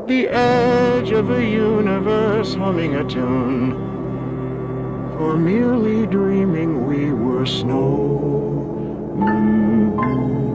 the edge of a universe humming a tune. For merely dreaming we were snow.